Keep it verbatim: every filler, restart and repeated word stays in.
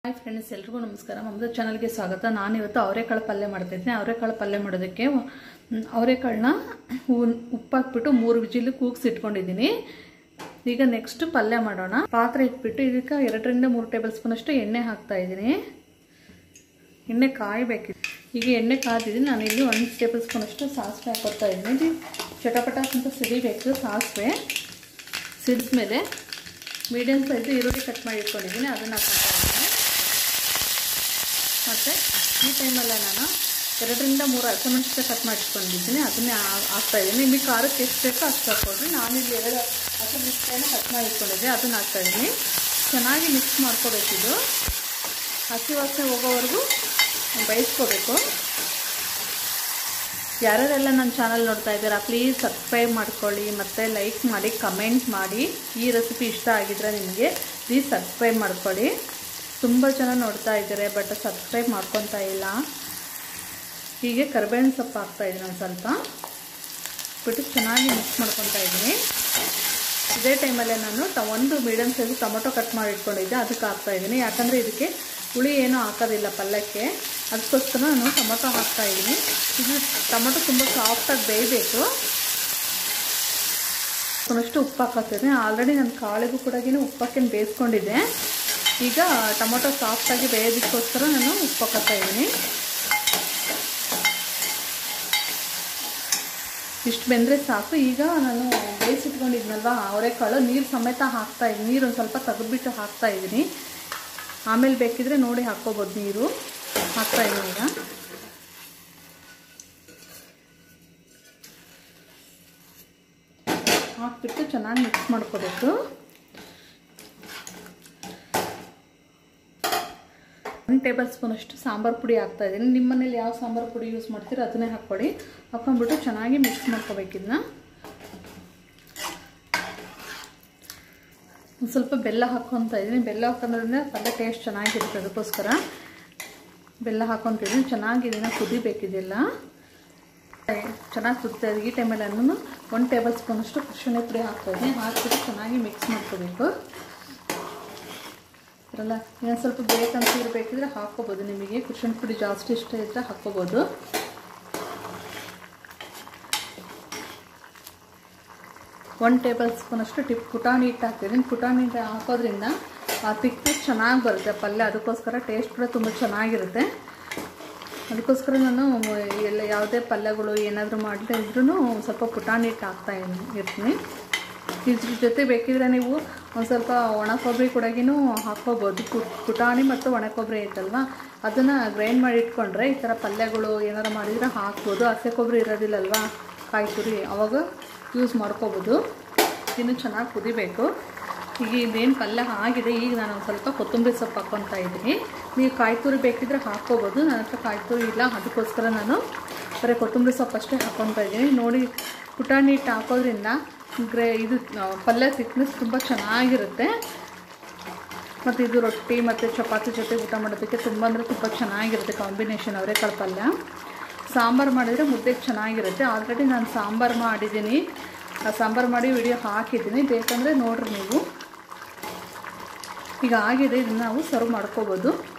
Hi friends, ಎಲ್ರಿಗೂ ನಮಸ್ಕಾರ. ಮಮತಾ ಚಾನಲ್ಗೆ ಸ್ವಾಗತ. ನಾನು ಇವತ್ತು ಅವರೆಕಾಳು ಪಲ್ಯ ಮಾಡ್ತಾ ಇದ್ದೀನಿ. ಅವರೆಕಾಳು ಪಲ್ಯ ಮಾಡೋದಕ್ಕೆ ಅವರೆಕಾಳನ್ನ ಉಪ್ಪು ಹಾಕ್ಬಿಟ್ಟು ಮೂರು ವಿಜಿಲ್ ಕೂಗಿಸಿ ಇಟ್ಕೊಂಡಿದ್ದೀನಿ. ಈಗ ನೆಕ್ಸ್ಟ್ ಪಲ್ಯ ಮಾಡೋಣ. ಪಾತ್ರೆ ಇಟ್ಬಿಟ್ಟು ಇದಕ್ಕೆ ಎರಡರಿಂದ ಮೂರು ಟೇಬಲ್ ಸ್ಪೂನ್ ಅಷ್ಟು ಎಣ್ಣೆ ಹಾಕ್ತಾ ಇದ್ದೀನಿ. ಎಣ್ಣೆ ಕಾಯಬೇಕಿದೆ. ಈಗ ಎಣ್ಣೆ ಕಾದಿದ್ದೀನಿ. ನಾನು ಇಲ್ಲಿ ಒಂದು ಟೇಬಲ್ ಸ್ಪೂನ್ ಅಷ್ಟು ಸಾಸಿವೆ ಹಾಕೊಳ್ತಾ ಇದ್ದೀನಿ. ಚಟಪಟ ಅಂತ ಸಿಡಿಬೇಕು ಸಾಸಿವೆ. ಸಿಡಿದ್ಮೇಲೆ ಮೀಡಿಯಮ್ ಸೈಜ್ ಈರುಳ್ಳಿ ಕಟ್ ಮಾಡಿ ಇಟ್ಕೊಂಡಿದ್ದೀನಿ, ಅದನ್ನು ಹಾಕ್ತಾ ಇದ್ದೀನಿ. ಮತ್ತು ಈ ಟೈಮಲ್ಲೇ ನಾನು ಎರಡರಿಂದ ಮೂರು ಹಸಿಮೆಣಸಿನಕಾಯಿ ಕಟ್ ಮಾಡಿಟ್ಕೊಂಡಿದ್ದೀನಿ, ಅದನ್ನೇ ಹಾಕ್ತಾಯಿದ್ದೀನಿ. ನಿಮಗೆ ಖಾರಕ್ಕೆ ಎಷ್ಟು ಬೇಕೋ ಅಷ್ಟು ಹಾಕ್ಕೊಡ್ರಿ. ನಾನಿಲ್ಲಿ ಎರಡು ಹಸಿಮೆಣಸಿನಕಾಯಿನ ಕಟ್ ಮಾಡಿ ಇಟ್ಕೊಂಡಿದ್ದೆ, ಅದನ್ನು ಹಾಕ್ತಾಯಿದ್ದೀನಿ. ಚೆನ್ನಾಗಿ ಮಿಕ್ಸ್ ಮಾಡ್ಕೋಬೇಕಿದು. ಹಸಿ ವಾಸನೆ ಹೋಗೋವರೆಗೂ ಬೇಯಿಸ್ಕೋಬೇಕು. ಯಾರ್ಯಾರೆಲ್ಲ ನನ್ನ ಚಾನಲ್ ನೋಡ್ತಾ ಇದ್ದೀರಾ ಪ್ಲೀಸ್ ಸಬ್ಸ್ಕ್ರೈಬ್ ಮಾಡ್ಕೊಳ್ಳಿ, ಮತ್ತು ಲೈಕ್ ಮಾಡಿ, ಕಮೆಂಟ್ ಮಾಡಿ. ಈ ರೆಸಿಪಿ ಇಷ್ಟ ಆಗಿದ್ರೆ ನಿಮಗೆ ಪ್ಲೀಸ್ ಸಬ್ಸ್ಕ್ರೈಬ್ ಮಾಡ್ಕೊಳ್ಳಿ. ತುಂಬ ಜನ ನೋಡ್ತಾ ಇದ್ದಾರೆ ಬಟ್ ಸಬ್ಸ್ಕ್ರೈಬ್ ಮಾಡ್ಕೊತಾ ಇಲ್ಲ. ಹೀಗೆ ಕರಿಬೇವಿನ ಸೊಪ್ಪು ಹಾಕ್ತಾಯಿದ್ದೀನಿ ಒಂದು ಸ್ವಲ್ಪ ಬಿಟ್ಟು ಚೆನ್ನಾಗಿ ಮಿಕ್ಸ್ ಮಾಡ್ಕೊತಾ ಇದ್ದೀನಿ. ಇದೇ ಟೈಮಲ್ಲೇ ನಾನು ಟ ಒಂದು ಮೀಡಿಯಮ್ ಸೈಜ್ ಟೊಮೊಟೊ ಕಟ್ ಮಾಡಿ ಇಟ್ಕೊಂಡಿದ್ದೆ, ಅದಕ್ಕೆ ಹಾಕ್ತಾಯಿದ್ದೀನಿ. ಯಾಕಂದರೆ ಇದಕ್ಕೆ ಹುಳಿ ಏನೂ ಹಾಕೋದಿಲ್ಲ ಪಲ್ಯಕ್ಕೆ, ಅದಕ್ಕೋಸ್ಕರ ನಾನು ಟೊಮೊಟೊ ಹಾಕ್ತಾಯಿದ್ದೀನಿ. ಇದು ಟೊಮೊಟೊ ತುಂಬ ಸಾಫ್ಟಾಗಿ ಬೇಯಬೇಕು. ಒಂದಷ್ಟು ಉಪ್ಪು ಹಾಕೋತಿದ್ದೀನಿ. ಆಲ್ರೆಡಿ ನಾನು ಕಾಳಿಗೂ ಕೂಡ ಉಪ್ಪಕ್ಕೇನು ಬೇಯಿಸ್ಕೊಂಡಿದ್ದೆ. ಈಗ ಟೊಮೊಟೊ ಸಾಫ್ಟಾಗಿ ಬೇಯೋದಕ್ಕೋಸ್ಕರ ನಾನು ಉಪ್ಪು ಹಾಕೋತಾ ಇದ್ದೀನಿ. ಇಷ್ಟು ಬೆಂದರೆ ಸಾಕು. ಈಗ ನಾನು ಬೇಯಿಸಿಟ್ಕೊಂಡಿದ್ನಲ್ವ ಅವರೆಕಾಳು ನೀರು ಸಮೇತ ಹಾಕ್ತಾಯಿದ್ದೀನಿ. ನೀರು ಒಂದು ಸ್ವಲ್ಪ ತೆಗೆದ್ಬಿಟ್ಟು ಹಾಕ್ತಾಯಿದ್ದೀನಿ. ಆಮೇಲೆ ಬೇಕಿದ್ರೆ ನೋಡಿ ಹಾಕ್ಕೋಬೋದು. ನೀರು ಹಾಕ್ತಾಯಿದ್ದೀನಿ. ಈಗ ಹಾಕ್ಬಿಟ್ಟು ಚೆನ್ನಾಗಿ ಮಿಕ್ಸ್ ಮಾಡ್ಕೋಬೇಕು. ಒಂದು ಟೇಬಲ್ ಸ್ಪೂನ್ ಅಷ್ಟು ಸಾಂಬಾರು ಪುಡಿ ಹಾಕ್ತಾಯಿದ್ದೀನಿ. ನಿಮ್ಮ ಮನೇಲಿ ಯಾವ ಸಾಂಬಾರು ಪುಡಿ ಯೂಸ್ ಮಾಡ್ತೀರೋ ಅದನ್ನೇ ಹಾಕ್ಕೊಳ್ಳಿ. ಹಾಕ್ಕೊಂಡ್ಬಿಟ್ಟು ಚೆನ್ನಾಗಿ ಮಿಕ್ಸ್ ಮಾಡ್ಕೋಬೇಕಿದ್ನ. ಒಂದು ಸ್ವಲ್ಪ ಬೆಲ್ಲ ಹಾಕ್ಕೊತಾ ಇದ್ದೀನಿ. ಬೆಲ್ಲ ಹಾಕೋದ್ರಿಂದ ಪಲ್ಯ ಟೇಸ್ಟ್ ಚೆನ್ನಾಗಿರುತ್ತೆ, ಅದಕ್ಕೋಸ್ಕರ ಬೆಲ್ಲ ಹಾಕ್ಕೊತಿದ್ದೀನಿ. ಚೆನ್ನಾಗಿ ಇದನ್ನು ಕುದಿಬೇಕಿದೆಲ್ಲ ಚೆನ್ನಾಗಿ ಕುದಿತಾ ಇದೆ. ಈ ಟೈಮಲ್ಲಿ ನಾನು ಒಂದು ಟೇಬಲ್ ಸ್ಪೂನ್ ಅಷ್ಟು ಕುಶುನಿ ಪುಡಿ ಹಾಕ್ತಾಯಿದ್ದೀನಿ. ಹಾಕ್ಬಿಟ್ಟು ಚೆನ್ನಾಗಿ ಮಿಕ್ಸ್ ಮಾಡ್ಕೋಬೇಕು. ಅಲ್ಲ ಇನ್ನೊಂದು ಸ್ವಲ್ಪ ಬೇಕಂತ ಇರಬೇಕಿದ್ರೆ ಹಾಕ್ಕೋಬೋದು. ನಿಮಗೆ ಕುಶುನಿ ಪುಡಿ ಜಾಸ್ತಿ ಇಷ್ಟ ಇದ್ದರೆ ಹಾಕ್ಕೋಬೋದು. ಒಂದು ಟೇಬಲ್ ಸ್ಪೂನ್ ಅಷ್ಟು ಟಿಪ್ ಪುಟಾಣಿ ಹಿಟ್ಟು ಹಾಕ್ತಿದ್ದೀನಿ. ಪುಟಾಣಿ ಹಿಟ್ಟು ಹಾಕೋದ್ರಿಂದ ಆ ತಿಕ್ನೆಸ್ ಚೆನ್ನಾಗಿ ಬರುತ್ತೆ ಪಲ್ಯ, ಅದಕ್ಕೋಸ್ಕರ ಟೇಸ್ಟ್ ಕೂಡ ತುಂಬ ಚೆನ್ನಾಗಿರುತ್ತೆ. ಅದಕ್ಕೋಸ್ಕರ ನಾನು ಎಲ್ಲ ಯಾವುದೇ ಪಲ್ಯಗಳು ಏನಾದರೂ ಮಾಡ್ತಾ ಇದ್ರೂ ಸ್ವಲ್ಪ ಪುಟಾಣಿ ಹಿಟ್ಟು ಹಾಕ್ತಾ ಇರ್ತೀನಿ. ಇದ್ರ ಜೊತೆ ಬೇಕಿದ್ರೆ ನೀವು ಒಂದು ಸ್ವಲ್ಪ ಒಣ ಕೊಬ್ಬರಿ ಕೂಡಗಿನೂ ಹಾಕ್ಕೋಬೋದು. ಪುಟಾಣಿ ಮತ್ತು ಒಣ ಕೊಬ್ಬರಿ ಐತಲ್ವ, ಅದನ್ನು ಗ್ರೈಂಡ್ ಮಾಡಿ ಇಟ್ಕೊಂಡ್ರೆ ಈ ಥರ ಪಲ್ಯಗಳು ಏನಾರು ಮಾಡಿದರೆ ಹಾಕ್ಬೋದು. ಹಸಿ ಕೊಬ್ಬರಿ ಇರೋದಿಲ್ಲಲ್ವ ಕಾಯಿ ತುರಿ, ಅವಾಗ ಯೂಸ್ ಮಾಡ್ಕೋಬೋದು. ಇನ್ನು ಚೆನ್ನಾಗಿ ಕುದಿಬೇಕು. ಈಗ ಇದೇನು ಪಲ್ಯ ಆಗಿದೆ. ಈಗ ನಾನು ಒಂದು ಸ್ವಲ್ಪ ಕೊತ್ತಂಬರಿ ಸೊಪ್ಪು ಹಾಕ್ಕೊತಾ ಇದ್ದೀನಿ. ನೀವು ಕಾಯಿ ತುರಿ ಬೇಕಿದ್ರೆ ಹಾಕ್ಕೋಬೋದು. ನನ್ನ ಹತ್ರ ಕಾಯಿ ತುರಿ ಇಲ್ಲ, ಅದಕ್ಕೋಸ್ಕರ ನಾನು ಬರೀ ಕೊತ್ತಂಬರಿ ಸೊಪ್ಪು ಅಷ್ಟೇ ಹಾಕ್ಕೊತಾ ಇದ್ದೀನಿ. ನೋಡಿ, ಪುಟಾಣಿ ಹಿಟ್ಟು ಹಾಕೋದ್ರಿಂದ ಗ್ರೇ ಇದು ಪಲ್ಯ ತಿಕ್ನೆಸ್ ತುಂಬ ಚೆನ್ನಾಗಿರುತ್ತೆ. ಮತ್ತು ಇದು ರೊಟ್ಟಿ ಮತ್ತು ಚಪಾತಿ ಜೊತೆ ಊಟ ಮಾಡೋದಕ್ಕೆ ತುಂಬ ಅಂದರೆ ತುಂಬ ಚೆನ್ನಾಗಿರುತ್ತೆ ಕಾಂಬಿನೇಷನ್ ಅವರೆಕಾಳು ಪಲ್ಯ. ಸಾಂಬಾರು ಮಾಡಿದರೆ ಮುದ್ದೆಗೆ ಚೆನ್ನಾಗಿರುತ್ತೆ. ಆಲ್ರೆಡಿ ನಾನು ಸಾಂಬಾರು ಮಾಡಿದ್ದೀನಿ, ಆ ಸಾಂಬಾರು ಮಾಡಿ ವಿಡಿಯೋ ಹಾಕಿದ್ದೀನಿ, ಬೇಕಂದರೆ ನೋಡಿರಿ ನೀವು. ಈಗ ಆಗಿದೆ, ಇದನ್ನು ನಾವು ಸರ್ವ್ ಮಾಡ್ಕೋಬೋದು.